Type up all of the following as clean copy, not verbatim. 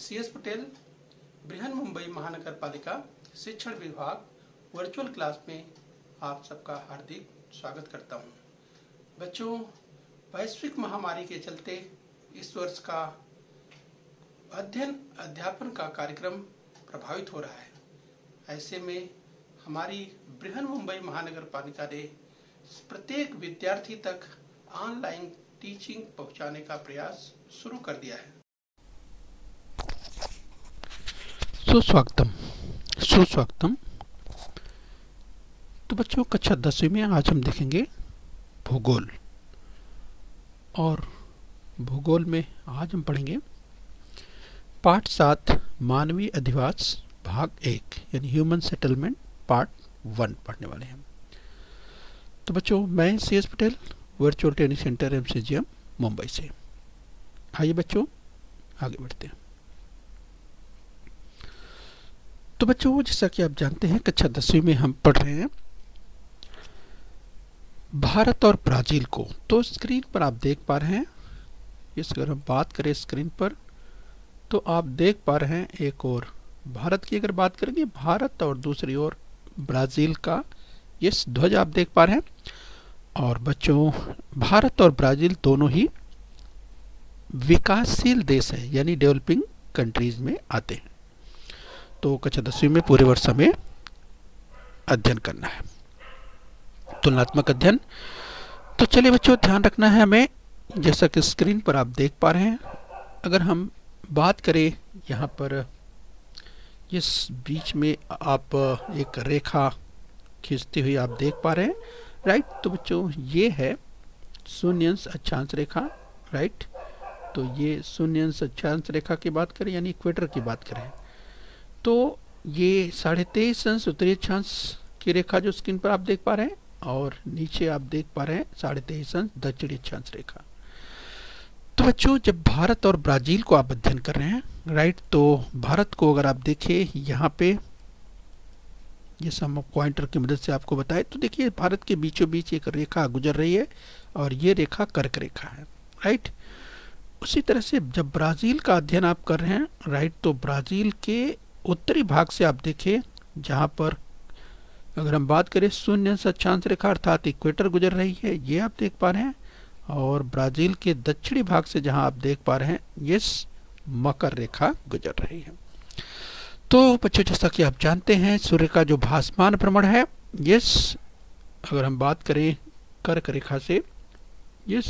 CS Patel, Brihan Mumbai महानगर पालिका शिक्षण विभाग वर्चुअल क्लास में आप सबका हार्दिक स्वागत करता हूं। बच्चों, वैश्विक महामारी के चलते इस वर्ष का अध्ययन अध्यापन का कार्यक्रम प्रभावित हो रहा है। ऐसे में हमारी बृहन मुंबई महानगर पालिका ने प्रत्येक विद्यार्थी तक ऑनलाइन टीचिंग पहुंचाने का प्रयास शुरू कर दिया है। सुस्वागतम। तो बच्चों, कक्षा 10वीं में आज हम देखेंगे भूगोल। और भूगोल में आज हम पढ़ेंगे पाठ 7 मानवीय अधिवास भाग 1 यानी ह्यूमन सेटलमेंट पार्ट 1 पढ़ने वाले हैं। तो बच्चों, मैं CS Patel, virtual training centre MCGM Mumbai से। आइए बच्चों आगे बढ़ते हैं। तो बच्चों, जैसा कि आप जानते हैं कक्षा 10वीं में हम पढ़ रहे हैं भारत और ब्राजील को। तो स्क्रीन पर आप देख पा रहे हैं, इस अगर हम बात करें स्क्रीन पर तो आप देख पा रहे हैं एक और भारत की अगर बात करेंगे भारत और दूसरी ओर ब्राजील का ये ध्वज आप देख पा रहे हैं। और बच्चों, भारत और ब्राजील दोनों ही विकासशील देश है यानी डेवलपिंग कंट्रीज में आते हैं। तो कक्षा 10वीं में पूरे वर्ष हमें अध्ययन करना है, तुलनात्मक अध्ययन। तो चलिए बच्चों, ध्यान रखना है हमें, जैसा कि स्क्रीन पर आप देख पा रहे हैं। अगर हम बात करें यहाँ पर इस बीच में आप एक रेखा खींचती हुई आप देख पा रहे हैं, राइट। तो बच्चों, ये है शून्यांश अक्षांश रेखा, राइट। तो ये शून्यांश अक्षांश रेखा की बात करें यानी इक्वेटर की बात करें तो ये 23.5 अंश उत्तरी अक्षांश की रेखा जो स्क्रीन पर आप देख पा रहे हैं, और नीचे आप देख पा रहे हैं 23.5 अंश दक्षिणी अक्षांश रेखा। तो बच्चों, जब भारत और ब्राजील को आप अध्ययन कर रहे हैं, राइट, तो भारत को अगर आप देखिए यहाँ पे ये सब पॉइंटर की मदद से आपको बताए तो देखिए भारत के बीचों बीच एक रेखा गुजर रही है और ये रेखा कर्क रेखा है, राइट। उसी तरह से जब ब्राजील का अध्ययन आप कर रहे हैं, राइट, तो ब्राजील के उत्तरी भाग से आप देखिए जहाँ पर अगर हम बात करें शून्य अक्षांश रेखा अर्थात इक्वेटर गुजर रही है, ये आप देख पा रहे हैं। और ब्राजील के दक्षिणी भाग से जहाँ आप देख पा रहे हैं ये मकर रेखा गुजर रही है। तो बच्चों, जैसा कि आप जानते हैं सूर्य का जो भासमान भ्रमण है ये अगर हम बात करें कर्क रेखा से ये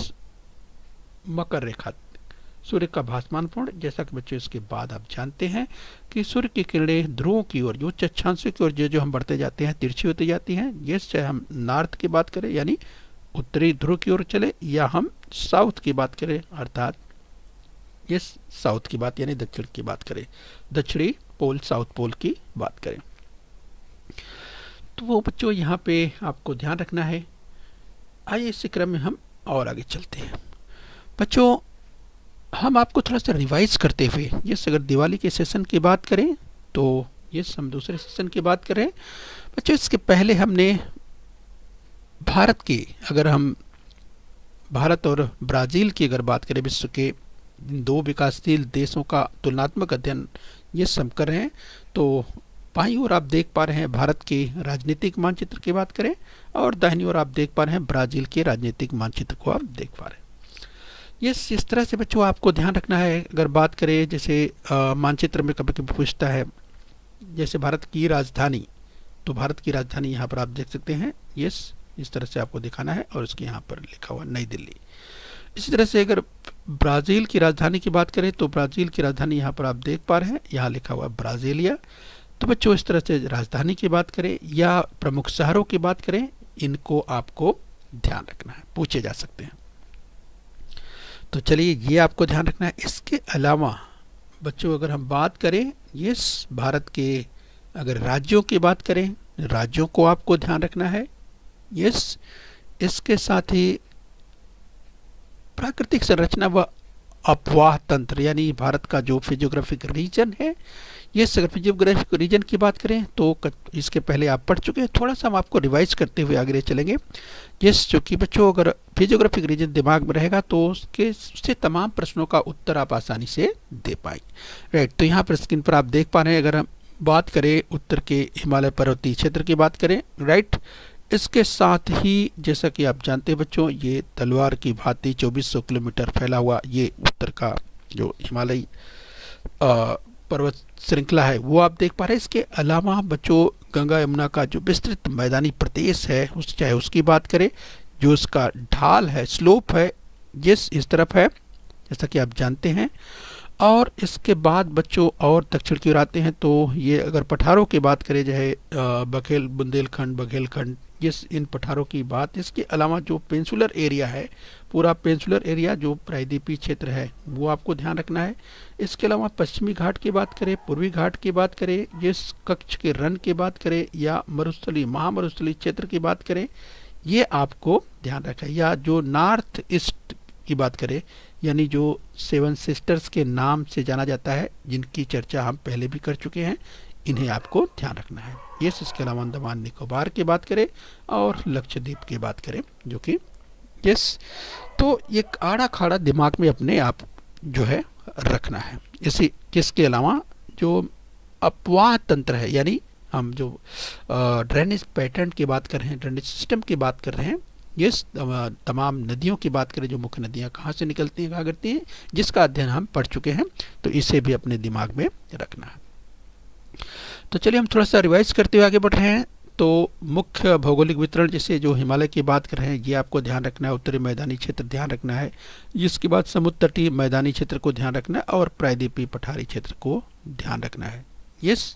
मकर रेखा सूर्य का भासमान भ्रमण, जैसा कि बच्चों इसके बाद आप जानते हैं कि सूर्य की किरणें ध्रुवों की ओर उच्च अक्षांशों की ओर जो हम बढ़ते जाते हैं तिरछी होती जाती हैं। ये चाहे हम नॉर्थ की बात करें यानी उत्तरी ध्रुव की ओर चले या हम साउथ की बात करें अर्थात ये साउथ की बात यानी दक्षिण की बात करें, दक्षिणी पोल साउथ पोल की बात करें। तो वो बच्चों यहाँ पे आपको ध्यान रखना है। आइए इसी क्रम में हम और आगे चलते हैं। बच्चों, हम आपको थोड़ा सा रिवाइज करते हुए ये अगर दिवाली के सेशन की बात करें तो ये हम दूसरे सेशन की बात करें। बच्चों, इसके पहले हमने भारत की अगर हम भारत और ब्राजील की अगर बात करें विश्व के दो विकासशील देशों का तुलनात्मक अध्ययन ये हम कर रहे हैं। तो बाईं ओर आप देख पा रहे हैं भारत के राजनीतिक मानचित्र की बात करें और दाहिनी ओर आप देख पा रहे हैं ब्राजील के राजनीतिक मानचित्र को आप देख पा रहे हैं। ये इस तरह से बच्चों आपको ध्यान रखना है। अगर बात करें जैसे मानचित्र में कभी कभी पूछता है जैसे भारत की राजधानी, तो भारत की राजधानी यहाँ पर आप देख सकते हैं, ये इस तरह से आपको दिखाना है और इसके यहाँ पर लिखा हुआ नई दिल्ली। इसी तरह से अगर ब्राजील की राजधानी की बात करें तो ब्राजील की राजधानी यहाँ पर आप देख पा रहे हैं, यहाँ लिखा हुआ ब्राजीलिया। तो बच्चों, इस तरह से राजधानी की बात करें या प्रमुख शहरों की बात करें, इनको आपको ध्यान रखना है, पूछे जा सकते हैं। तो चलिए ये आपको ध्यान रखना है। इसके अलावा बच्चों अगर हम बात करें ये भारत के अगर राज्यों की बात करें, राज्यों को आपको ध्यान रखना है। इसके साथ ही प्राकृतिक संरचना व अपवाह तंत्र यानी भारत का जो फिजियोग्राफिक रीजन है ये अगर फिजियोग्राफिक रीजन की बात करें तो इसके पहले आप पढ़ चुके हैं, थोड़ा सा हम आपको रिवाइज करते हुए आगे चलेंगे। यस, जो कि बच्चों अगर फिजियोग्राफिक रीजन दिमाग में रहेगा तो उससे तमाम प्रश्नों का उत्तर आप आसानी से दे पाएंगे। राइट, तो यहाँ पर स्क्रीन पर आप देख पा रहे हैं, अगर हम बात करें उत्तर के हिमालय पर्वतीय क्षेत्र की बात करें, राइट, इसके साथ ही जैसा कि आप जानते हैं बच्चों, ये तलवार की भांति 2400 किलोमीटर फैला हुआ ये उत्तर का जो हिमालय पर्वत श्रृंखला है वो आप देख पा रहे हैं। इसके अलावा बच्चों गंगा यमुना का जो विस्तृत मैदानी प्रदेश है चाहे उसकी बात करें, जो उसका ढाल है, स्लोप है, इस तरफ है जैसा कि आप जानते हैं। और इसके बाद बच्चों और दक्षिण की ओर आते हैं तो ये अगर पठारों की बात करें, चाहे बघेल बुंदेलखंड, बघेलखंड, इन पठारों की बात। इसके अलावा जो पेंसुलर एरिया है, पूरा पेंसुलर एरिया जो प्रायद्वीपीय क्षेत्र है वो आपको ध्यान रखना है। इसके अलावा पश्चिमी घाट की बात करें, पूर्वी घाट की बात करें, जिस कच्छ के रण की बात करें या मरुस्थली महामरुस्थली क्षेत्र की बात करें, ये आपको ध्यान रखना है। या जो नॉर्थ ईस्ट की बात करें, यानी जो 7 सिस्टर्स के नाम से जाना जाता है, जिनकी चर्चा हम पहले भी कर चुके हैं, इन्हें आपको ध्यान रखना है। यस, इसके अलावा अंडमान निकोबार की बात करें और लक्षद्वीप की बात करें, जो कि यस, तो ये आड़ा खाड़ा दिमाग में अपने आप जो है रखना है। इसके अलावा जो अपवाह तंत्र है, यानी हम जो ड्रेनेज पैटर्न की बात कर रहे हैं, ड्रेनेज सिस्टम की बात कर रहे हैं, यस, तमाम नदियों की बात करें, जो मुख्य नदियाँ कहाँ से निकलती हैं, कहाँ करती हैं, जिसका अध्ययन हम पढ़ चुके हैं, तो इसे भी अपने दिमाग में रखना है। तो चलिए हम थोड़ा सा रिवाइज करते हुए आगे बढ़ रहे हैं। तो मुख्य भौगोलिक वितरण, जैसे जो हिमालय की बात कर रहे हैं, ये आपको ध्यान रखना है। उत्तरी मैदानी क्षेत्र ध्यान रखना है, जिसके बाद समुद्र तटीय मैदानी क्षेत्र को ध्यान रखना है और प्रायद्वीपीय पठारी क्षेत्र को ध्यान रखना है। यस,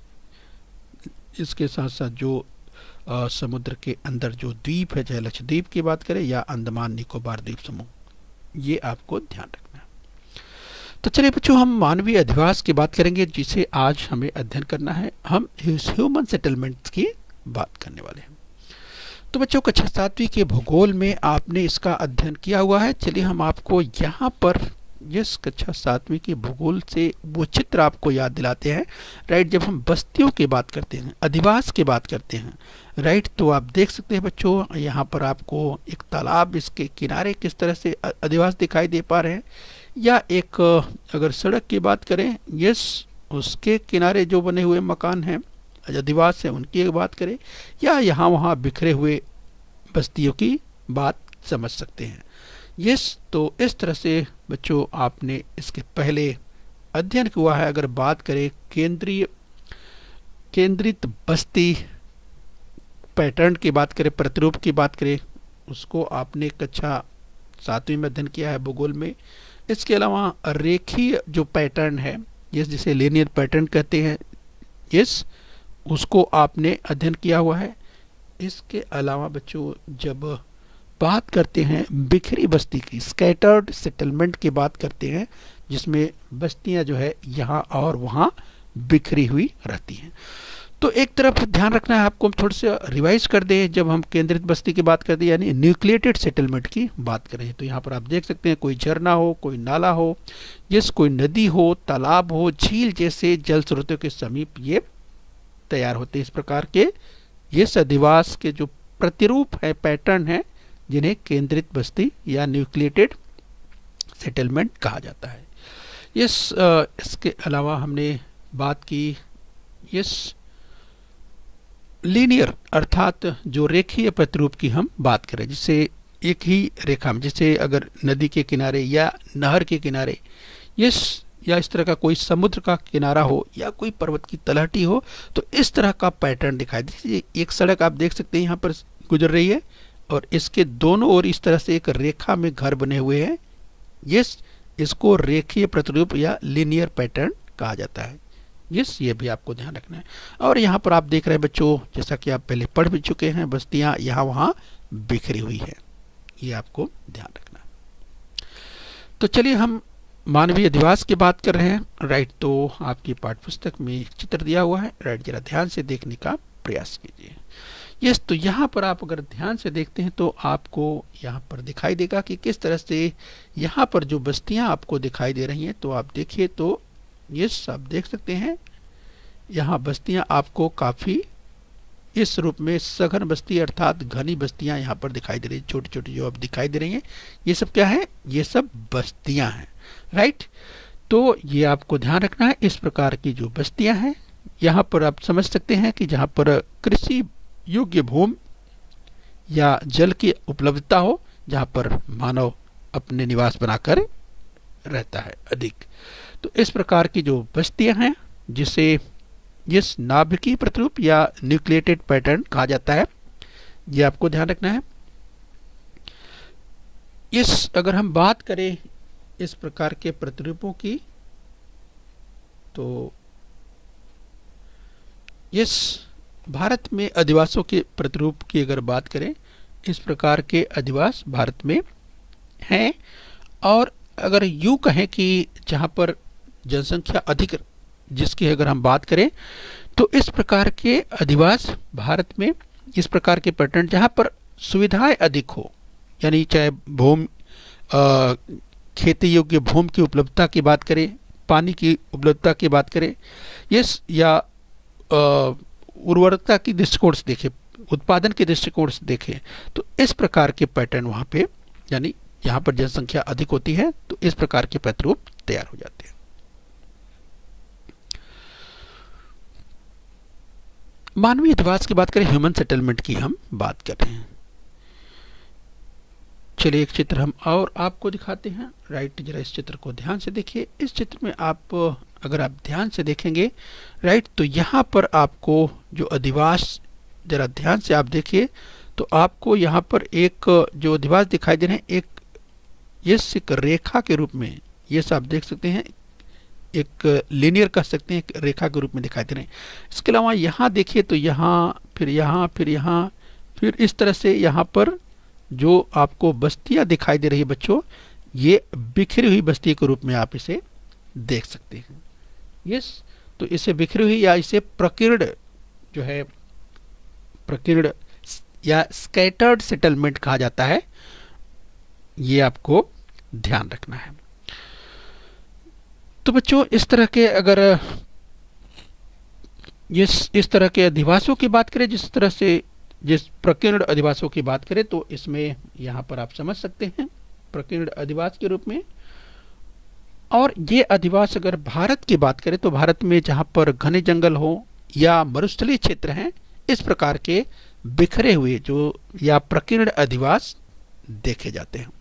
इसके साथ साथ जो समुद्र के अंदर जो द्वीप है, चाहे लक्षद्वीप की बात करें या अंडमान निकोबार द्वीप समूह, ये आपको ध्यान रखना है। तो चलिए बच्चों, हम मानवीय अधिवास की बात करेंगे, जिसे आज हमें अध्ययन करना है। हम ह्यूमन सेटलमेंट्स की बात करने वाले हैं। तो बच्चों कक्षा 7वीं के भूगोल में आपने इसका अध्ययन किया हुआ है। चलिए हम आपको यहाँ पर जिस कक्षा 7वीं के भूगोल से वो चित्र आपको याद दिलाते हैं। राइट, जब हम बस्तियों की बात करते हैं, अधिवास की बात करते हैं, राइट, तो आप देख सकते हैं बच्चों, यहाँ पर आपको एक तालाब, इसके किनारे किस तरह से अधिवास दिखाई दे पा रहे हैं, या एक अगर सड़क की बात करें, यस, उसके किनारे जो बने हुए मकान हैं, अधिवास है, उनकी बात करें, या यहाँ वहाँ बिखरे हुए बस्तियों की बात समझ सकते हैं। यस, तो इस तरह से बच्चों आपने इसके पहले अध्ययन हुआ है। अगर बात करें केंद्रित बस्ती पैटर्न की बात करें, प्रतिरूप की बात करें, उसको आपने कक्षा 7वीं में अध्ययन किया है भूगोल में। इसके अलावा रेखीय जो पैटर्न है, यस, जिसे लीनियर पैटर्न कहते हैं, यस, उसको आपने अध्ययन किया हुआ है। इसके अलावा बच्चों जब बात करते हैं बिखरी बस्ती की, स्कैटर्ड सेटलमेंट की बात करते हैं, जिसमें बस्तियां जो है यहाँ और वहाँ बिखरी हुई रहती हैं। तो एक तरफ ध्यान रखना है आपको, हम थोड़ा सा रिवाइज कर दें। जब हम केंद्रित बस्ती की बात करते हैं, यानी न्यूक्लिएटेड सेटलमेंट की बात करें, तो यहाँ पर आप देख सकते हैं कोई झरना हो, कोई नाला हो, जिस कोई नदी हो, तालाब हो, झील जैसे जल स्रोतों के समीप ये तैयार होते हैं। इस प्रकार के ये अधिवास के जो प्रतिरूप है, पैटर्न है, जिन्हें केंद्रित बस्ती या न्यूक्लिएटेड सेटलमेंट कहा जाता है। इसके अलावा हमने बात की लीनियर अर्थात जो रेखीय प्रतिरूप की हम बात करें, जिससे एक ही रेखा में, जैसे अगर नदी के किनारे या नहर के किनारे या इस तरह का कोई समुद्र का किनारा हो या कोई पर्वत की तलहटी हो, तो इस तरह का पैटर्न दिखाई दे। एक सड़क आप देख सकते हैं यहाँ पर गुजर रही है और इसके दोनों ओर इस तरह से एक रेखा में घर बने हुए हैं। इसको रेखीय प्रतिरूप या लीनियर पैटर्न कहा जाता है। ये भी आपको ध्यान रखना है। और यहाँ पर आप देख रहे हैं बच्चों, जैसा कि आप पहले पढ़ भी चुके हैं, बस्तियाँ यहाँ वहाँ बिखरी हुई है, ये आपको ध्यान रखना है। तो चलिए हम मानवीय अधिवास की बात कर रहे हैं। राइट, तो आपकी पाठ्यपुस्तक में एक चित्र दिया हुआ है। राइट, जरा ध्यान से देखने का प्रयास कीजिए। तो यहाँ पर आप अगर ध्यान से देखते हैं तो आपको यहाँ पर दिखाई देगा कि किस तरह से यहाँ पर जो बस्तियाँ आपको दिखाई दे रही हैं। तो आप देखिए तो आप देख सकते हैं यहाँ बस्तियां आपको काफ़ी इस रूप में सघन बस्ती अर्थात घनी बस्तियां यहाँ पर दिखाई दे रही है। छोटी छोटी जो अब दिखाई दे रही हैं ये सब क्या है, ये सब बस्तियां हैं, राइट। तो ये आपको ध्यान रखना है, इस प्रकार की जो बस्तियां हैं यहाँ पर आप समझ सकते हैं कि जहाँ पर कृषि योग्य भूमि या जल की उपलब्धता हो, जहाँ पर मानव अपने निवास बनाकर रहता है अधिक। तो इस प्रकार की जो बस्तियां हैं जिसे इस नाभिकीय प्रतिरूप या न्यूक्लिएटेड पैटर्न कहा जाता है, ये आपको ध्यान रखना है। इस अगर हम बात करें इस प्रकार के प्रतिरूपों की, तो इस भारत में अधिवासों के प्रतिरूप की अगर बात करें, इस प्रकार के अधिवास भारत में हैं। और अगर यूं कहें कि जहां पर जनसंख्या अधिक, जिसकी अगर हम बात करें, तो इस प्रकार के अधिवास भारत में, इस प्रकार के पैटर्न जहां पर सुविधाएं अधिक हो, यानी चाहे भूमि खेती योग्य भूमि की उपलब्धता की बात करें, पानी की उपलब्धता की बात करें, या उर्वरकता की दृष्टिकोण से देखें, उत्पादन के दृष्टिकोण से देखें, तो इस प्रकार के पैटर्न वहाँ पे, यानी यहाँ पर जनसंख्या अधिक होती है तो इस प्रकार के प्रतिरूप तैयार हो जाते हैं। मानवीय अधिवास की बात करें, ह्यूमन सेटलमेंट की हम बात कर रहे हैं। चलिए एक चित्र हम और आपको दिखाते हैं, राइट। जरा इस चित्र को ध्यान से देखिए। इस चित्र में आप अगर आप ध्यान से देखेंगे, राइट, तो यहाँ पर आपको जो अधिवास, जरा ध्यान से आप देखिए, तो आपको यहाँ पर एक जो अधिवास दिखाई दे रहे हैं, एक एक रेखा के रूप में, ये सब आप देख सकते हैं, एक लीनियर कह सकते हैं, एक रेखा के रूप में दिखाई दे रहे हैं। इसके अलावा यहाँ देखिए तो यहाँ, फिर यहाँ, फिर यहाँ, फिर इस तरह से यहाँ पर जो आपको बस्तियां दिखाई दे रही है बच्चों, ये बिखरी हुई बस्ती के रूप में आप इसे देख सकते हैं। यस, तो इसे बिखरी हुई या इसे प्रकीर्ण जो है, प्रकीर्ण या स्कैटर्ड सेटलमेंट कहा जाता है, ये आपको ध्यान रखना है। तो बच्चों इस तरह के अगर इस तरह के अधिवासों की बात करें, जिस तरह से जिस प्रकीर्ण अधिवासों की बात करें, तो इसमें यहाँ पर आप समझ सकते हैं प्रकीर्ण अधिवास के रूप में। और ये अधिवास अगर भारत की बात करें तो भारत में जहाँ पर घने जंगल हो या मरुस्थलीय क्षेत्र हैं, इस प्रकार के बिखरे हुए जो या प्रकीर्ण अधिवास देखे जाते हैं।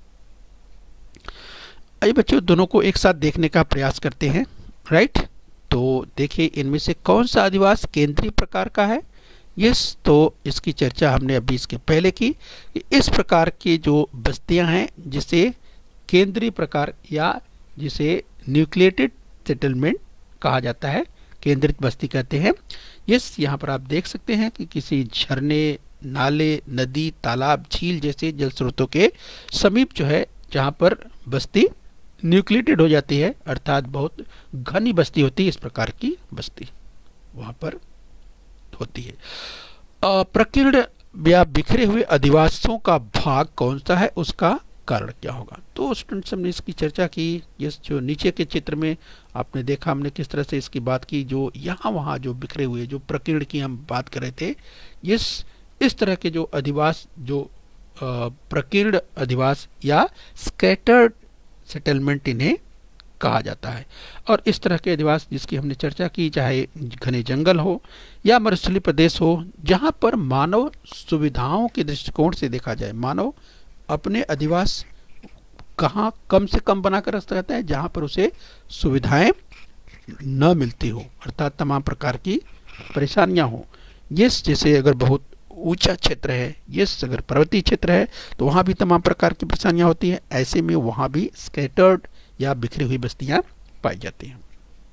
आइए बच्चों दोनों को एक साथ देखने का प्रयास करते हैं, राइट। तो देखिए इनमें से कौन सा अधिवास केंद्रीय प्रकार का है। यस, तो इसकी चर्चा हमने अभी इसके पहले की कि इस प्रकार की जो बस्तियां हैं जिसे केंद्रीय प्रकार या जिसे न्यूक्लिएटेड सेटलमेंट कहा जाता है, केंद्रित बस्ती कहते हैं। यस, यहाँ पर आप देख सकते हैं कि किसी झरने, नाले, नदी, तालाब, झील जैसे जल स्रोतों के समीप जो है, जहाँ पर बस्ती न्यूक्लिएटेड हो जाती है, अर्थात बहुत घनी बस्ती होती है, इस प्रकार की बस्ती वहाँ पर होती है। प्रकीर्ण या बिखरे हुए अधिवासों का भाग कौन सा है, उसका कारण क्या होगा। तो स्टूडेंट्स हमने इसकी चर्चा की। इस जो नीचे के चित्र में आपने देखा हमने किस तरह से इसकी बात की, जो यहाँ वहाँ जो बिखरे हुए जो प्रकीर्ण की हम बात कर रहे थे, इस तरह के जो अधिवास, जो प्रकीर्ण अधिवास या स्कैटर्ड सेटलमेंट इन्हें कहा जाता है। और इस तरह के अधिवास जिसकी हमने चर्चा की, चाहे घने जंगल हो या मरुस्थलीय प्रदेश हो, जहाँ पर मानव सुविधाओं के दृष्टिकोण से देखा जाए, मानव अपने अधिवास कहाँ कम से कम बनाकर रखता है, जहाँ पर उसे सुविधाएं न मिलती हो, अर्थात तमाम प्रकार की परेशानियां हो। यस, जैसे अगर बहुत ऊंचा क्षेत्र है, यस अगर पर्वतीय क्षेत्र है तो वहाँ भी तमाम प्रकार की परेशानियां होती हैं। ऐसे में वहाँ भी स्कैटर्ड या बिखरी हुई बस्तियां पाई जाती हैं।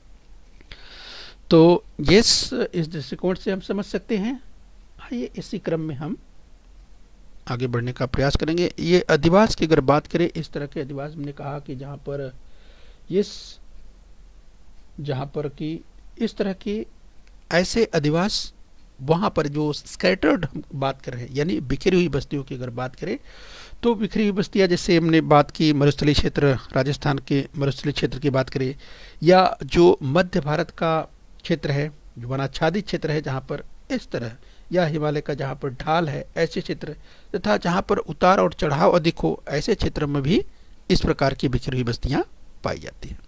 तो यस, इस दृष्टिकोण से हम समझ सकते हैं। आइए इसी क्रम में हम आगे बढ़ने का प्रयास करेंगे। ये अधिवास की अगर बात करें, इस तरह के अधिवास हमने कहा कि जहाँ पर जहाँ पर कि इस तरह की ऐसे अधिवास, वहाँ पर जो स्कैटर्ड हम बात कर रहे हैं, यानी बिखरी हुई बस्तियों की अगर बात करें, तो बिखरी हुई बस्तियाँ जैसे हमने बात की मरुस्थलीय क्षेत्र, राजस्थान के मरुस्थलीय क्षेत्र की बात करें, या जो मध्य भारत का क्षेत्र है, जो वनाच्छादित क्षेत्र है जहाँ पर इस तरह, या हिमालय का जहाँ पर ढाल है ऐसे क्षेत्र, तथा जहाँ पर उतार और चढ़ाव अधिक हो ऐसे क्षेत्र में भी इस प्रकार की बिखरी हुई बस्तियां पाई जाती हैं।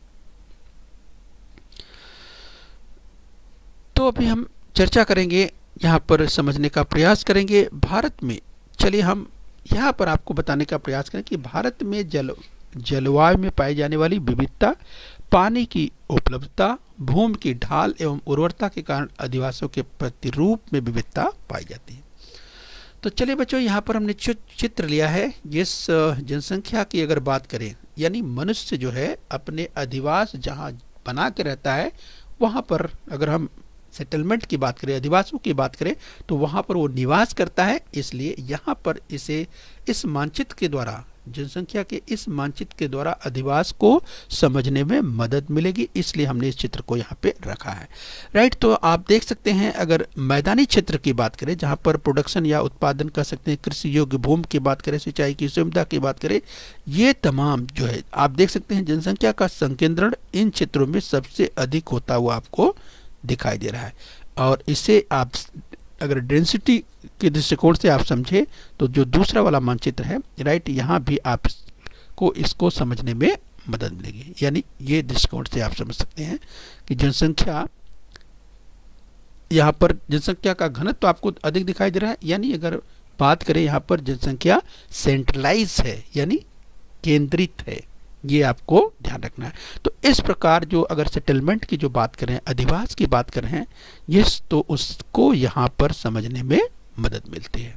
तो अभी हम चर्चा करेंगे, यहाँ पर समझने का प्रयास करेंगे भारत में। चलिए हम यहाँ पर आपको बताने का प्रयास करें कि भारत में जलवायु में पाई जाने वाली विविधता, पानी की उपलब्धता, भूमि की ढाल एवं उर्वरता के कारण अधिवासियों के प्रतिरूप में विविधता पाई जाती है। तो चलिए बच्चों, यहाँ पर हमने चित्र लिया है। जिस जनसंख्या की अगर बात करें, यानी मनुष्य जो है अपने अधिवास जहाँ बना के रहता है, वहाँ पर अगर हम सेटलमेंट की बात करें, अधिवासों की बात करें, तो वहाँ पर वो निवास करता है। इसलिए यहाँ पर इसे इस मानचित्र के द्वारा, जनसंख्या के इस मानचित्र के द्वारा अधिवास को समझने में मदद मिलेगी, इसलिए हमने इस चित्र को यहाँ पे रखा है। राइट, तो आप देख सकते हैं अगर मैदानी क्षेत्र की बात करें, जहाँ पर प्रोडक्शन या उत्पादन कर सकते हैं, कृषि योग्य भूमि की बात करें, सिंचाई की सुविधा की बात करें, ये तमाम जो है आप देख सकते हैं जनसंख्या का संकेंद्रण इन क्षेत्रों में सबसे अधिक होता हुआ आपको दिखाई दे रहा है। और इसे आप अगर डेंसिटी के दृष्टिकोण से आप समझे तो जो दूसरा वाला मानचित्र है, राइट, यहाँ भी आपको इसको समझने में मदद मिलेगी। यानी ये दृष्टिकोण से आप समझ सकते हैं कि जनसंख्या, यहाँ पर जनसंख्या का घनत्व तो आपको अधिक दिखाई दे रहा है। यानी अगर बात करें यहाँ पर जनसंख्या सेंट्रलाइज है, यानी केंद्रित है, ये आपको ध्यान रखना है। तो इस प्रकार जो अगर सेटलमेंट की जो बात करें, अधिवास की बात कर रहे हैं, ये तो उसको यहाँ पर समझने में मदद मिलती है।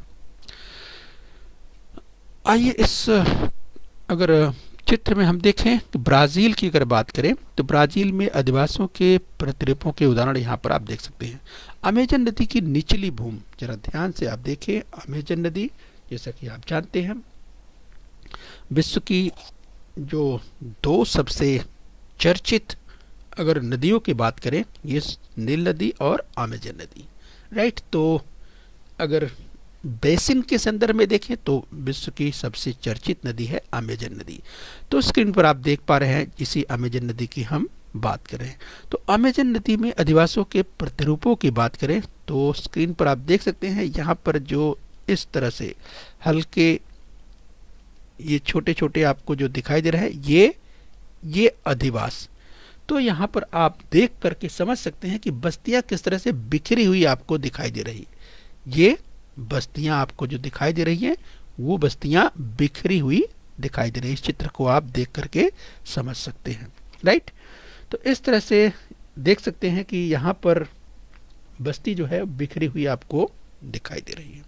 आइए इस अगर चित्र में हम देखें कि ब्राज़ील की अगर बात करें, तो ब्राज़ील में अधिवासियों के प्रतिरूपों के उदाहरण यहाँ पर आप देख सकते हैं। अमेजन नदी की निचली भूमि, जरा ध्यान से आप देखें, अमेजन नदी जैसा कि आप जानते हैं विश्व की जो दो सबसे चर्चित अगर नदियों की बात करें, ये नील नदी और अमेजन नदी, राइट। तो अगर बेसिन के संदर्भ में देखें तो विश्व की सबसे चर्चित नदी है अमेजन नदी। तो स्क्रीन पर आप देख पा रहे हैं, इसी अमेजन नदी की हम बात करें। तो अमेजन नदी में अधिवासियों के प्रतिरूपों की बात करें तो स्क्रीन पर आप देख सकते हैं, यहाँ पर जो इस तरह से हल्के ये छोटे छोटे आपको जो दिखाई दे रहा है, ये अधिवास। तो यहाँ पर आप देख करके समझ सकते हैं कि बस्तियां किस तरह से बिखरी हुई आपको दिखाई दे रही है। ये बस्तियां आपको जो दिखाई दे रही हैं, वो बस्तियां बिखरी हुई दिखाई दे रही है। इस चित्र को आप देख करके समझ सकते हैं, राइट। तो इस तरह से देख सकते हैं कि यहाँ पर बस्ती जो है बिखरी हुई आपको दिखाई दे रही है।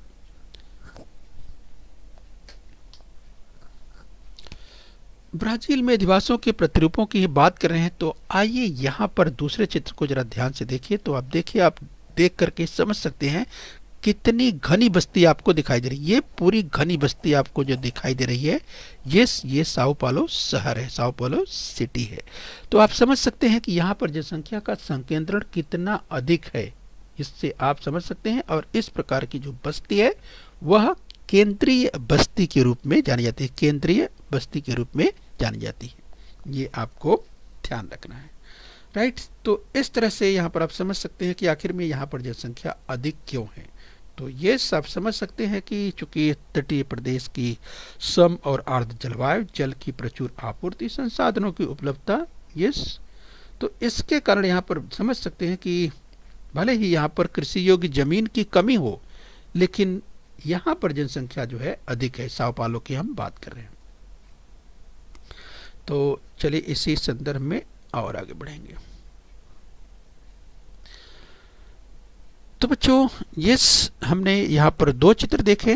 ब्राजील में अधिवासियों के प्रतिरूपों की बात कर रहे हैं, तो आइए यहाँ पर दूसरे चित्र को जरा ध्यान से देखिए। तो आप देखिए, आप देख करके समझ सकते हैं कितनी घनी बस्ती आपको दिखाई दे रही है। ये पूरी घनी बस्ती आपको जो दिखाई दे रही है, ये साओ पालो शहर है, साओ पालो सिटी है। तो आप समझ सकते हैं कि यहाँ पर जनसंख्या का संकेंद्रण कितना अधिक है, इससे आप समझ सकते हैं। और इस प्रकार की जो बस्ती है वह केंद्रीय बस्ती के रूप में जानी जाती है, केंद्रीय बस्ती के रूप में जानी जाती है। ये आपको ध्यान रखना है, राइट। तो इस तरह से यहाँ पर आप समझ सकते हैं कि आखिर में यहाँ पर जनसंख्या अधिक क्यों है। तो ये सब समझ सकते हैं कि चूंकि तटीय प्रदेश की सम और आर्द्र जलवायु, जल की प्रचुर आपूर्ति, संसाधनों की उपलब्धता, तो इसके कारण यहाँ पर समझ सकते हैं कि भले ही यहाँ पर कृषि योग्य जमीन की कमी हो, लेकिन यहाँ पर जनसंख्या जो है अधिक है। साओ पालो की हम बात कर रहे हैं। तो चलिए इसी संदर्भ में और आगे बढ़ेंगे। तो बच्चों, हमने यहाँ पर दो चित्र देखे।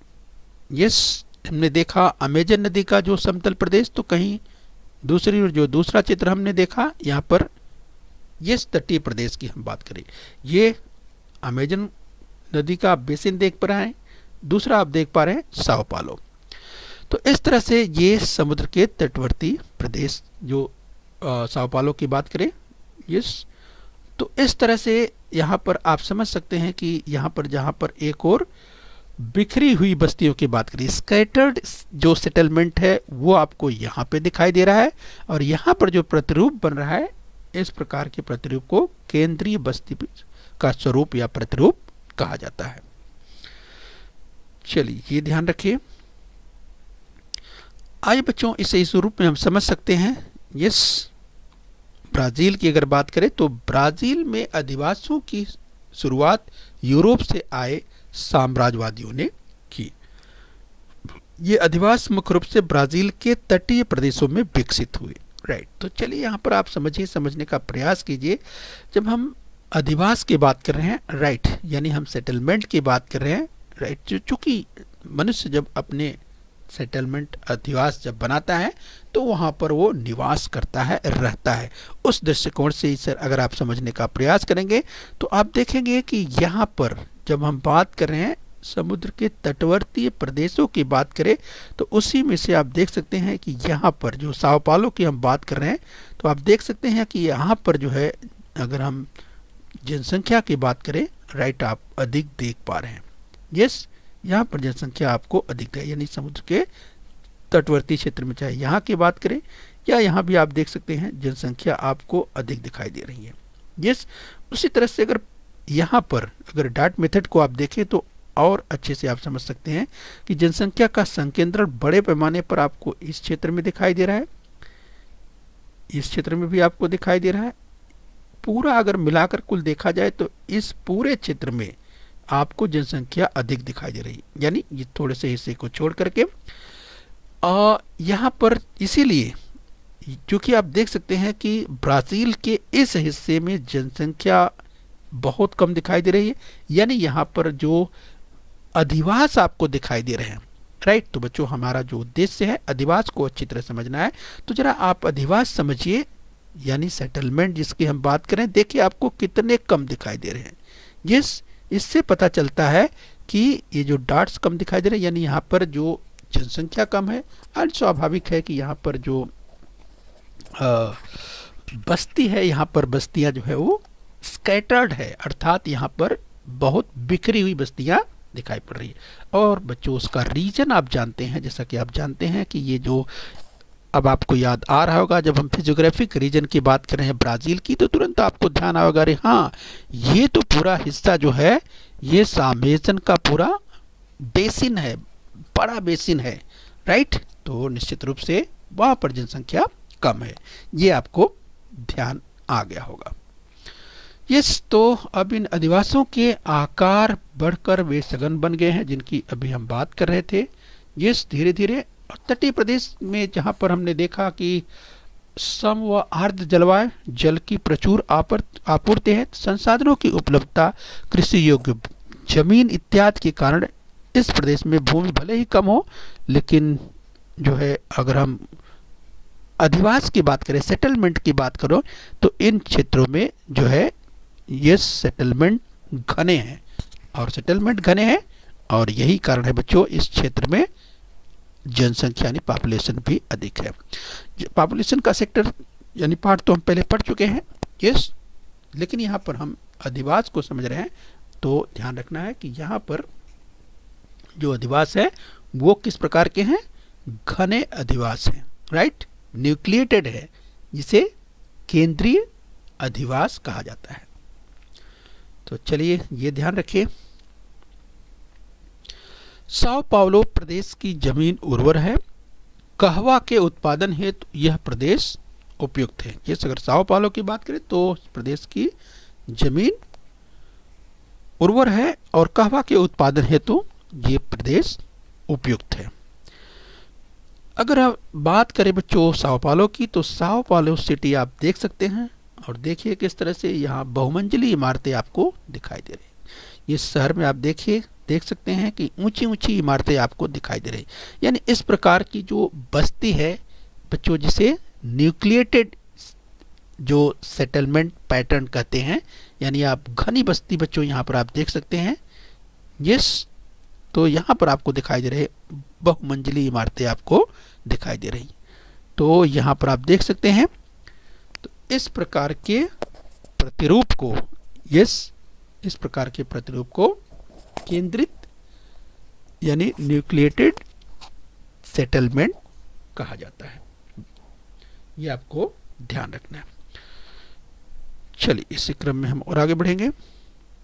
हमने देखा अमेजन नदी का जो समतल प्रदेश, तो कहीं दूसरी ओर जो दूसरा चित्र हमने देखा यहाँ पर तटीय प्रदेश की हम बात करें, ये अमेजन नदी का बेसिन देख पा रहे हैं, दूसरा आप देख पा रहे हैं साओ पालो। तो इस तरह से ये समुद्र के तटवर्ती प्रदेश जो साओ पालो की बात करें, तो इस तरह से यहाँ पर आप समझ सकते हैं कि यहाँ पर जहाँ पर एक और बिखरी हुई बस्तियों की बात करें, स्कैटर्ड जो सेटलमेंट है वो आपको यहाँ पे दिखाई दे रहा है। और यहाँ पर जो प्रतिरूप बन रहा है, इस प्रकार के प्रतिरूप को केंद्रीय बस्ती का स्वरूप या प्रतिरूप कहा जाता है। चलिए ये ध्यान रखिए। आइए बच्चों, इसे इस रूप में हम समझ सकते हैं। यस, ब्राज़ील की अगर बात करें तो ब्राज़ील में अधिवासियों की शुरुआत यूरोप से आए साम्राज्यवादियों ने की। ये अधिवास मुख्य रूप से ब्राज़ील के तटीय प्रदेशों में विकसित हुए। राइट, तो चलिए यहाँ पर आप समझने का प्रयास कीजिए। जब हम अधिवास की बात कर रहे हैं, राइट, यानी हम सेटलमेंट की बात कर रहे हैं, राइट, चूँकि मनुष्य जब अपने सेटलमेंट अधिवास जब बनाता है तो वहाँ पर वो निवास करता है, रहता है। उस दृष्टिकोण से सर अगर आप समझने का प्रयास करेंगे तो आप देखेंगे कि यहाँ पर जब हम बात कर रहे हैं समुद्र के तटवर्ती प्रदेशों की बात करें तो उसी में से आप देख सकते हैं कि यहाँ पर जो साओ पाउलो की हम बात कर रहे हैं तो आप देख सकते हैं कि यहाँ पर जो है अगर हम जनसंख्या की बात करें, राइट, आप अधिक देख पा रहे हैं। यस, यहाँ पर जनसंख्या आपको अधिक है, यानी समुद्र के तटवर्ती क्षेत्र में चाहे यहाँ की बात करें या यहाँ भी आप देख सकते हैं जनसंख्या आपको अधिक दिखाई दे रही है। यस, उसी तरह से अगर यहाँ पर अगर डार्ट मेथड को आप देखें तो और अच्छे से आप समझ सकते हैं कि जनसंख्या का संकेंद्रण बड़े पैमाने पर आपको इस क्षेत्र में दिखाई दे रहा है, इस क्षेत्र में भी आपको दिखाई दे रहा है। पूरा अगर मिलाकर कुल देखा जाए तो इस पूरे क्षेत्र में आपको जनसंख्या अधिक दिखाई दे रही है, यानी ये थोड़े से हिस्से को छोड़ करके यहाँ पर। इसीलिए क्योंकि आप देख सकते हैं कि ब्राज़ील के इस हिस्से में जनसंख्या बहुत कम दिखाई दे रही है, यानी यहाँ पर जो अधिवास आपको दिखाई दे रहे हैं, राइट। तो बच्चों, हमारा जो उद्देश्य है अधिवास को अच्छी तरह समझना है। तो जरा आप अधिवास समझिए, यानी सेटलमेंट जिसकी हम बात करें, देखिए आपको कितने कम दिखाई दे रहे हैं। यस, इससे पता चलता है कि ये जो डॉट्स कम दिखाई दे रहे हैं, यानी यहाँ पर जो जनसंख्या कम है, और स्वाभाविक है कि यहाँ पर जो बस्ती है, यहाँ पर बस्तियाँ जो है वो स्कैटर्ड है, अर्थात यहाँ पर बहुत बिखरी हुई बस्तियाँ दिखाई पड़ रही है। और बच्चों, उसका रीजन आप जानते हैं, जैसा कि आप जानते हैं कि ये जो अब आपको याद आ रहा होगा जब हम फिजियोग्राफिक रीजन की बात कर रहे हैं ब्राज़ील की, तो तुरंत आपको ध्यान आएगा, अरे हाँ, ये तो पूरा हिस्सा जो है ये अमेज़न का पूरा बेसिन है, बड़ा बेसिन है, राइट। तो निश्चित रूप से वहाँ पर जनसंख्या कम है, ये आपको ध्यान आ गया होगा। यस, तो अब इन अधिवासों के आकार बढ़कर वे सघन बन गए हैं जिनकी अभी हम बात कर रहे थे। यस, धीरे धीरे तटीय प्रदेश में जहाँ पर हमने देखा कि सम व आर्द्र जलवायु, जल की प्रचुर आपूर्ति है, संसाधनों की उपलब्धता, कृषि योग्य जमीन इत्यादि के कारण इस प्रदेश में भूमि भले ही कम हो, लेकिन जो है अगर हम अधिवास की बात करें, सेटलमेंट की बात करो, तो इन क्षेत्रों में जो है ये सेटलमेंट घने हैं, और सेटलमेंट घने हैं और यही कारण है बच्चों इस क्षेत्र में जनसंख्या यानी पॉपुलेशन भी अधिक है। पॉपुलेशन का सेक्टर यानी पार्ट तो हम पहले पढ़ चुके हैं। यस, लेकिन यहाँ पर हम अधिवास को समझ रहे हैं तो ध्यान रखना है कि यहाँ पर जो अधिवास है वो किस प्रकार के हैं, घने अधिवास हैं, राइट, न्यूक्लिएटेड है, जिसे केंद्रीय अधिवास कहा जाता है। तो चलिए ये ध्यान रखिए। साओ पाउलो प्रदेश की जमीन उर्वर है, कहवा के उत्पादन हेतु यह प्रदेश उपयुक्त है। जैसे अगर साओ पाउलो की बात करें तो प्रदेश की जमीन उर्वर है और कहवा के उत्पादन हेतु ये प्रदेश उपयुक्त है। अगर आप बात करें बच्चों साओ पाउलो की, तो साओ पाउलो सिटी आप देख सकते हैं और देखिए किस तरह से यहाँ बहुमंजिली इमारतें आपको दिखाई दे रही है। इस शहर में आप देखिए देख सकते हैं कि ऊंची ऊंची इमारतें आपको दिखाई दे रही, यानी इस प्रकार की जो बस्ती है बच्चों जिसे न्यूक्लिएटेड जो सेटलमेंट पैटर्न कहते हैं, यानी आप घनी बस्ती बच्चों यहाँ पर आप देख सकते हैं। यस, तो यहाँ पर आपको दिखाई दे रहे बहुमंजिली इमारतें आपको दिखाई दे रही, तो यहाँ पर आप देख सकते हैं। तो इस प्रकार के प्रतिरूप को, यस, इस प्रकार के प्रतिरूप को केंद्रित यानी न्यूक्लिएटेड सेटलमेंट कहा जाता है। ये आपको ध्यान रखना है। चलिए इसी क्रम में हम और आगे बढ़ेंगे।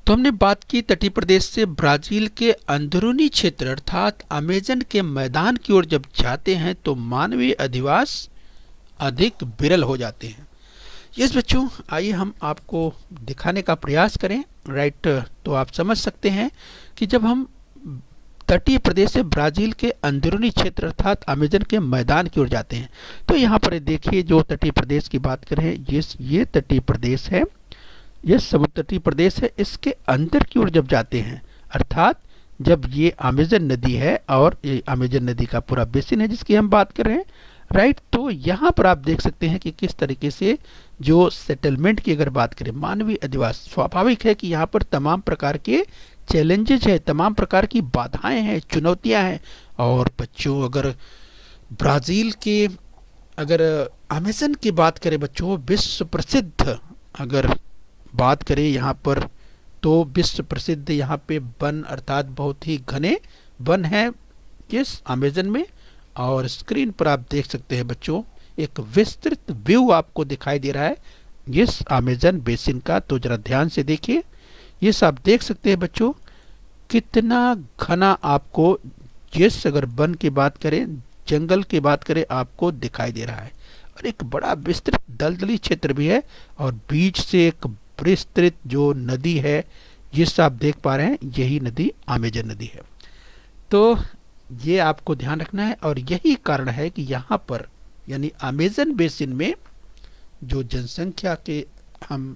तो हमने बात की तटीय प्रदेश से ब्राजील के अंदरूनी क्षेत्र अर्थात अमेजन के मैदान की ओर जब जाते हैं तो मानवीय अधिवास अधिक विरल हो जाते हैं। यस बच्चों, आइए हम आपको दिखाने का प्रयास करें। राइट, तो आप समझ सकते हैं कि जब हम तटीय प्रदेश से ब्राजील के अंदरूनी क्षेत्र अर्थात अमेजन के मैदान की ओर जाते हैं तो यहाँ पर देखिए जो तटीय प्रदेश की बात करें, ये तटीय प्रदेश है, ये समुद्र तटीय प्रदेश है। इसके अंदर की ओर जब जाते हैं अर्थात जब ये अमेजन नदी है और ये अमेजन नदी का पूरा बेसिन है जिसकी हम बात कर रहे हैं। राइट, तो यहाँ पर आप देख सकते हैं कि किस तरीके से जो सेटलमेंट की अगर बात करें, मानवीय अधिवास, स्वाभाविक है कि यहाँ पर तमाम प्रकार के चैलेंजेज है, तमाम प्रकार की बाधाएं हैं, चुनौतियां हैं। और बच्चों अगर ब्राजील के अगर अमेजन की बात करें बच्चों, विश्व प्रसिद्ध अगर बात करें यहाँ पर तो विश्व प्रसिद्ध यहाँ पे वन अर्थात बहुत ही घने वन है इस अमेजन में। और स्क्रीन पर आप देख सकते हैं बच्चों एक विस्तृत व्यू आपको दिखाई दे रहा है इस अमेजन बेसिन का। तो जरा ध्यान से देखिए, ये आप देख सकते हैं बच्चों कितना घना आपको, जिस अगर वन की बात करें, जंगल की बात करें, आपको दिखाई दे रहा है। और एक बड़ा विस्तृत दलदली क्षेत्र भी है और बीच से एक विस्तृत जो नदी है जिस आप देख पा रहे हैं, यही नदी अमेजन नदी है। तो ये आपको ध्यान रखना है और यही कारण है कि यहाँ पर यानी अमेजन बेसिन में जो जनसंख्या के हम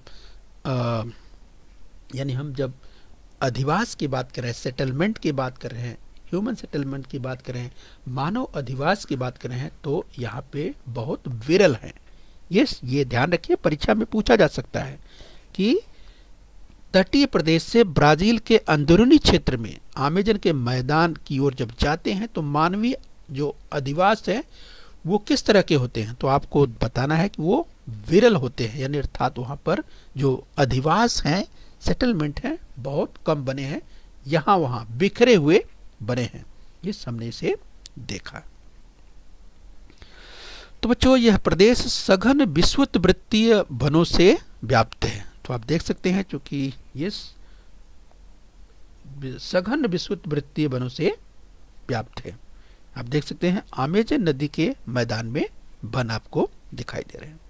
यानी हम जब अधिवास की बात कर रहे हैं, सेटलमेंट की बात कर रहे हैं, ह्यूमन सेटलमेंट की बात कर रहे हैं, मानव अधिवास की बात कर रहे हैं तो यहाँ पे बहुत विरल हैं। ये ध्यान रखिए, परीक्षा में पूछा जा सकता है कि तटीय प्रदेश से ब्राजील के अंदरूनी क्षेत्र में अमेजन के मैदान की ओर जब जाते हैं तो मानवीय जो अधिवास है वो किस तरह के होते हैं। तो आपको बताना है कि वो विरल होते हैं, यानी अर्थात वहाँ पर जो अधिवास हैं, सेटलमेंट हैं, बहुत कम बने हैं, यहाँ वहाँ बिखरे हुए बने हैं। इस हमने इसे देखा। तो बच्चों यह प्रदेश सघन विषुववृत्तीय वनों से व्याप्त है। तो आप देख सकते हैं चूंकि ये सघन विषुववृत्तीय वनों से व्याप्त है। आप देख सकते हैं अमेजन नदी के मैदान में वन आपको दिखाई दे रहे हैं।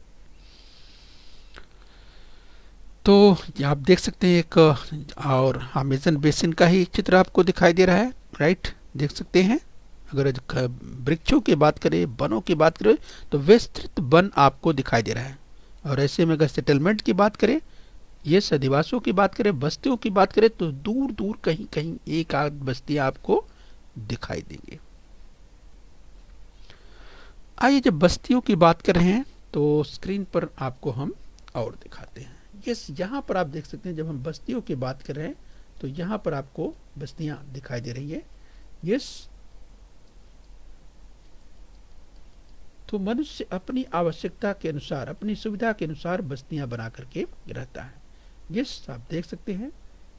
तो आप देख सकते हैं एक और अमेजन बेसिन का ही चित्र आपको दिखाई दे रहा है। राइट, देख सकते हैं अगर वृक्षों की बात करें, वनों की बात करें तो विस्तृत वन आपको दिखाई दे रहा है। और ऐसे में अगर सेटलमेंट की बात करें, ये अधिवासियों की बात करें, बस्तियों की बात करें तो दूर दूर कहीं कहीं एक आध बस्तियां आपको दिखाई देंगे। आइए जब बस्तियों की बात कर रहे हैं तो स्क्रीन पर आपको हम और दिखाते हैं। यहाँ पर आप देख सकते हैं जब हम बस्तियों की बात कर रहे हैं तो यहाँ पर आपको बस्तियां दिखाई दे रही है। तो मनुष्य अपनी आवश्यकता के अनुसार, अपनी सुविधा के अनुसार बस्तियां बना करके रहता है। आप देख सकते हैं।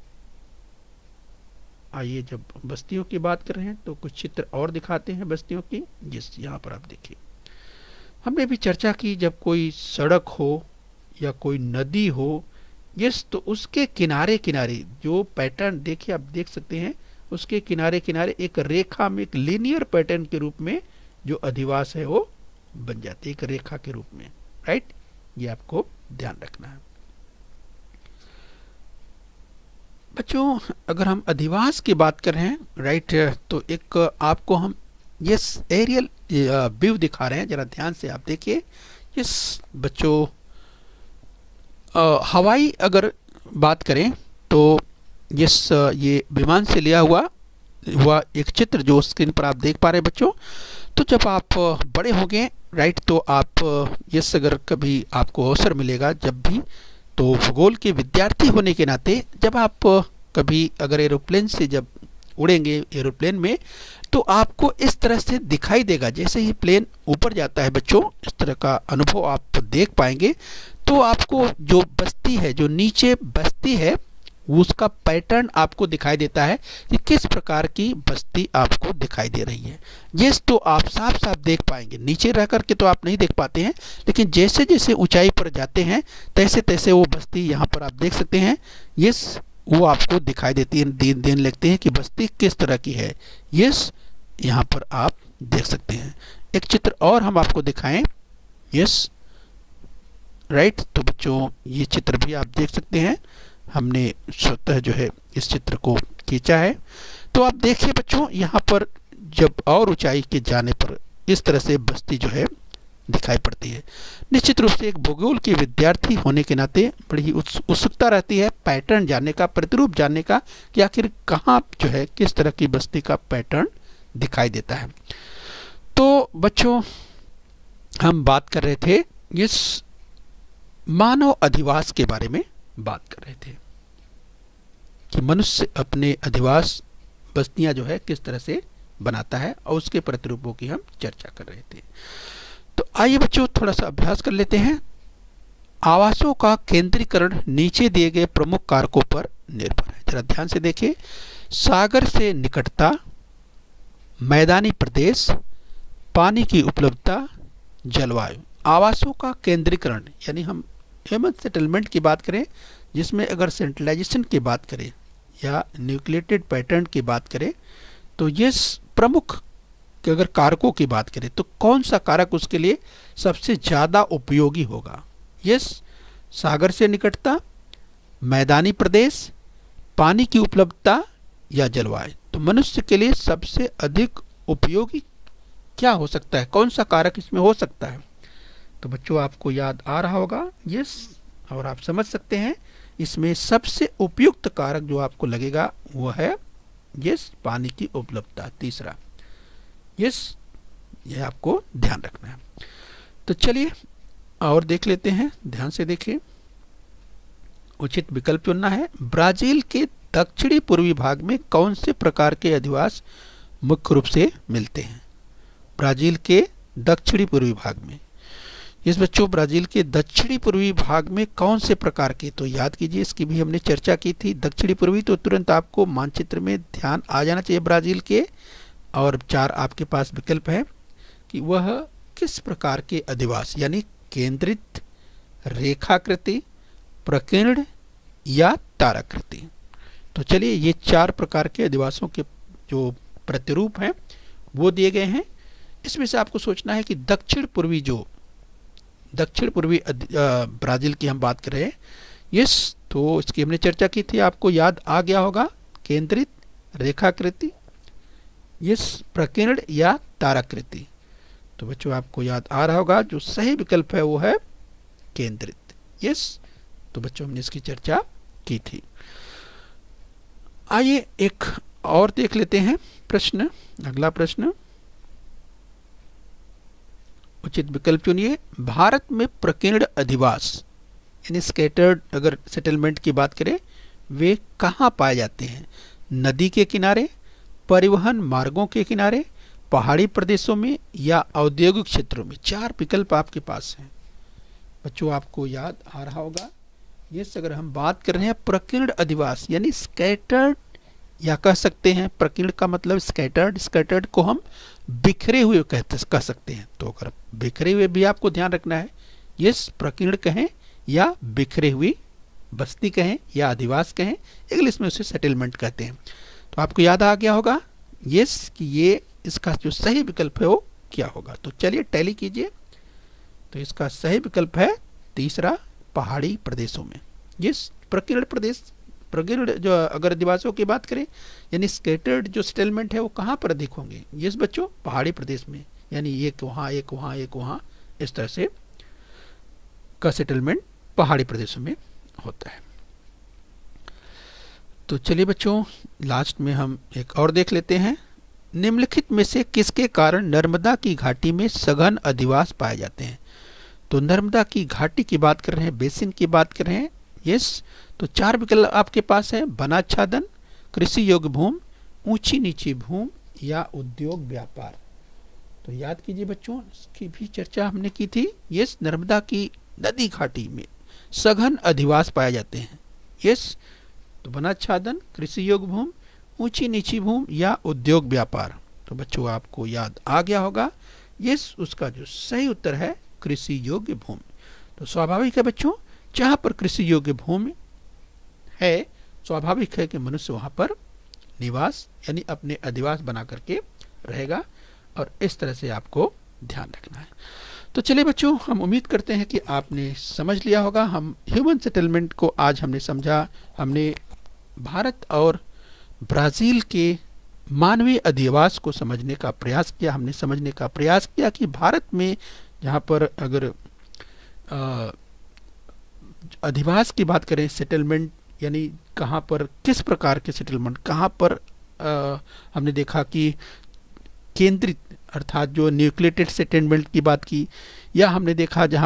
आइए जब बस्तियों की बात कर रहे हैं तो कुछ चित्र और दिखाते हैं बस्तियों की। यहाँ पर आप देखिए, हमने भी चर्चा की जब कोई सड़क हो या कोई नदी हो, तो उसके किनारे किनारे जो पैटर्न देखिए, आप देख सकते हैं उसके किनारे किनारे एक रेखा में, एक लीनियर पैटर्न के रूप में जो अधिवास है वो बन जाती है, एक रेखा के रूप में। राइट, ये आपको ध्यान रखना है बच्चों। अगर हम अधिवास की बात कर रहे हैं, राइट, तो एक आपको हम ये एरियल व्यू दिखा रहे हैं, जरा ध्यान से आप देखिए। बच्चों हवाई अगर बात करें तो ये विमान से लिया हुआ एक चित्र जो स्क्रीन पर आप देख पा रहे हैं बच्चों। तो जब आप बड़े होंगे, राइट, तो आप अगर कभी आपको अवसर मिलेगा जब भी, तो भूगोल के विद्यार्थी होने के नाते जब आप कभी अगर एरोप्लेन से जब उड़ेंगे एरोप्लेन में तो आपको इस तरह से दिखाई देगा। जैसे ही प्लेन ऊपर जाता है बच्चों, इस तरह का अनुभव आप देख पाएंगे। तो आपको जो बस्ती है, जो नीचे बस्ती है, उसका पैटर्न आपको दिखाई देता है कि किस प्रकार की बस्ती आपको दिखाई दे रही है। तो आप साफ साफ देख पाएंगे। नीचे रह करके तो आप नहीं देख पाते हैं, लेकिन जैसे जैसे ऊंचाई पर जाते हैं तैसे तैसे वो बस्ती यहाँ पर आप देख सकते हैं। वो आपको दिखाई देती है, देने लगते हैं कि बस्ती किस तरह की है। यस, यहाँ पर आप देख सकते हैं। एक चित्र और हम आपको दिखाएं। Yes, right. तो बच्चों ये चित्र भी आप देख सकते हैं, हमने स्वतः जो है इस चित्र को खींचा है। तो आप देखिए बच्चों, यहाँ पर जब और ऊंचाई के जाने पर इस तरह से बस्ती जो है दिखाई पड़ती है। निश्चित रूप से एक भूगोल के विद्यार्थी होने के नाते बड़ी ही उत्सुकता रहती है पैटर्न जानने का, प्रतिरूप जानने का, कि आखिर कहाँ जो है किस तरह की बस्ती का पैटर्न दिखाई देता है। तो बच्चों हम बात कर रहे थे इस मानव अधिवास के बारे में बात कर रहे थे कि मनुष्य अपने अधिवास बस्तियां जो है किस तरह से बनाता है, और उसके प्रतिरूपों की हम चर्चा कर रहे थे। तो आइए बच्चों थोड़ा सा अभ्यास कर लेते हैं। आवासों का केंद्रीकरण नीचे दिए गए प्रमुख कारकों पर निर्भर है। जरा ध्यान से देखिए। सागर से निकटता, मैदानी प्रदेश, पानी की उपलब्धता, जलवायु। आवासों का केंद्रीकरण यानी हम ह्यूमन सेटलमेंट की बात करें, जिसमें अगर सेंट्रलाइजेशन की बात करें या न्यूक्लिएटेड पैटर्न की बात करें, तो ये प्रमुख कि अगर कारकों की बात करें तो कौन सा कारक उसके लिए सबसे ज़्यादा उपयोगी होगा। यस, सागर से निकटता, मैदानी प्रदेश, पानी की उपलब्धता या जलवायु। तो मनुष्य के लिए सबसे अधिक उपयोगी क्या हो सकता है, कौन सा कारक इसमें हो सकता है। तो बच्चों आपको याद आ रहा होगा। यस, और आप समझ सकते हैं इसमें सबसे उपयुक्त कारक जो आपको लगेगा वो है यस पानी की उपलब्धता, तीसरा। यस, यह आपको ध्यान रखना है। तो चलिए और देख लेते हैं, ध्यान से देखिए। उचित विकल्प चुनना है। ब्राजील के दक्षिणी पूर्वी भाग में कौन से प्रकार के अधिवास मुख्य रूप से मिलते हैं। ब्राजील के दक्षिणी पूर्वी भाग में, इस बच्चों ब्राजील के दक्षिणी पूर्वी भाग में कौन से प्रकार के, तो याद कीजिए इसकी भी हमने चर्चा की थी। दक्षिणी पूर्वी तो तुरंत आपको मानचित्र में ध्यान आ जाना चाहिए ब्राजील के, और 4 आपके पास विकल्प है कि वह किस प्रकार के अधिवास, यानी केंद्रित, रेखाकृति, प्रकीर्ण या ताराकृति। तो चलिए ये 4 प्रकार के अधिवासों के जो प्रतिरूप हैं वो दिए गए हैं। इसमें से आपको सोचना है कि दक्षिण पूर्वी ब्राजील की हम बात कर रहे हैं। यस, तो इसकी हमने चर्चा की थी, आपको याद आ गया होगा। केंद्रित, रेखाकृति, यस, प्रकीर्ण या ताराकृति। तो बच्चों आपको याद आ रहा होगा जो सही विकल्प है वो है केंद्रित। यस, तो बच्चों हमने इसकी चर्चा की थी। आइए एक और देख लेते हैं प्रश्न। अगला प्रश्न, उचित विकल्प चुनिए। भारत में प्रकीर्ण अधिवास यानी स्कैटर्ड अगर सेटलमेंट की बात करें, वे कहाँ पाए जाते हैं। नदी के किनारे, परिवहन मार्गों के किनारे, पहाड़ी प्रदेशों में या औद्योगिक क्षेत्रों में। 4 विकल्प आपके पास हैं। बच्चों आपको याद आ रहा होगा। यस, अगर हम बात कर रहे हैं प्रकीर्ण अधिवास यानी स्कैटर्ड, या कह सकते हैं प्रकीर्ण का मतलब स्कैटर्ड, स्कैटर्ड को हम बिखरे हुए कह सकते हैं। तो अगर बिखरे हुए भी आपको ध्यान रखना है। यस, प्रकीर्ण कहें या बिखरे हुई बस्ती कहें या अधिवास कहें, इंग्लिश में उसे सेटलमेंट कहते हैं। तो आपको याद आ गया होगा यस कि ये इसका जो सही विकल्प है वो क्या होगा। तो चलिए टैली कीजिए। तो इसका सही विकल्प है तीसरा, पहाड़ी प्रदेशों में। यस, प्रकीर्ण प्रदेश, प्रकीर्ण जो अगर अधिवासों की बात करें यानी स्कैटर्ड जो सेटलमेंट है वो कहाँ पर अधिक होंगे। यस बच्चों, पहाड़ी प्रदेश में, यानी एक वहाँ एक वहाँ एक वहाँ, इस तरह से का सेटलमेंट पहाड़ी प्रदेशों में होता है। तो चलिए बच्चों लास्ट में हम एक और देख लेते हैं। निम्नलिखित में से किसके कारण नर्मदा की घाटी में सघन अधिवास पाए जाते हैं। तो नर्मदा की घाटी की बात कर रहे हैं, बेसिन की बात कर रहे हैं। यस, तो 4 विकल्प आपके पास है। वनाच्छादन, कृषि योग्य भूमि, ऊंची नीची भूमि या उद्योग व्यापार। तो याद कीजिए बच्चों, इसकी भी चर्चा हमने की थी। यस, नर्मदा की नदी घाटी में सघन अधिवास पाए जाते हैं। यस, तो वनाच्छादन, कृषि योग्य भूमि, ऊंची नीची भूमि या उद्योग व्यापार। तो बच्चों आपको याद आ गया होगा। यस, उसका जो सही उत्तर है कृषि योग्य भूमि। तो स्वाभाविक है बच्चों, जहाँ पर कृषि योग्य भूमि है स्वाभाविक है कि मनुष्य वहाँ पर निवास यानी अपने अधिवास बना करके रहेगा, और इस तरह से आपको ध्यान रखना है। तो चलिए बच्चों, हम उम्मीद करते हैं कि आपने समझ लिया होगा। हम ह्यूमन सेटलमेंट को आज हमने समझा, हमने भारत और ब्राज़ील के मानवीय अधिवास को समझने का प्रयास किया। हमने समझने का प्रयास किया कि भारत में जहाँ पर अगर अधिवास की बात करें, सेटलमेंट यानी कहाँ पर किस प्रकार के सेटलमेंट, कहाँ पर हमने देखा कि केंद्रित अर्थात जो न्यूक्लिएटेड सेटलमेंट की बात की, या हमने देखा जहाँ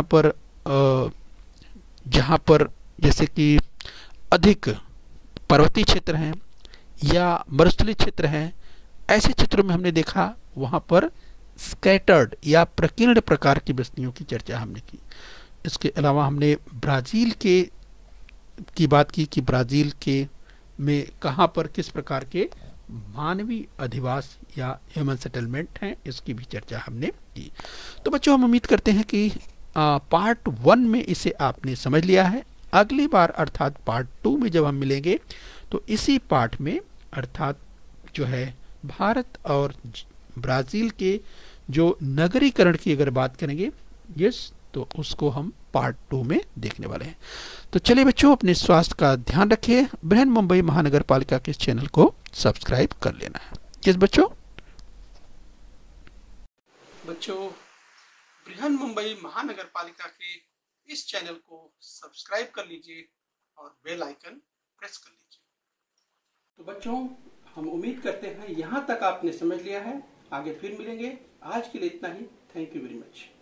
पर जैसे कि अधिक पर्वतीय क्षेत्र हैं या मरुस्थलीय क्षेत्र हैं, ऐसे क्षेत्रों में हमने देखा वहाँ पर स्कैटर्ड या प्रकीर्ण प्रकार की बस्तियों की चर्चा हमने की। इसके अलावा हमने ब्राज़ील की बात की कि ब्राज़ील के में कहाँ पर किस प्रकार के मानवीय अधिवास या ह्यूमन सेटलमेंट हैं, इसकी भी चर्चा हमने की। तो बच्चों, हम उम्मीद करते हैं कि पार्ट 1 में इसे आपने समझ लिया है। अगली बार अर्थात पार्ट 2 में जब हम मिलेंगे तो इसी पार्ट में अर्थात जो है भारत और ब्राज़ील के जो नगरीकरण की अगर बात करेंगे तो उसको हम पार्ट 2 में देखने वाले हैं। तो चलिए बच्चों, अपने स्वास्थ्य का ध्यान रखिए। बृहन मुंबई महानगर पालिका के इस चैनल को सब्सक्राइब कर लेना है। किस बच्चों? बृहन मुंबई महानगर पालिका के इस चैनल को सब्सक्राइब कर लीजिए और बेल आइकन प्रेस कर लीजिए। तो बच्चों, हम उम्मीद करते हैं यहाँ तक आपने समझ लिया है। आगे फिर मिलेंगे। आज के लिए इतना ही। Thank you very much.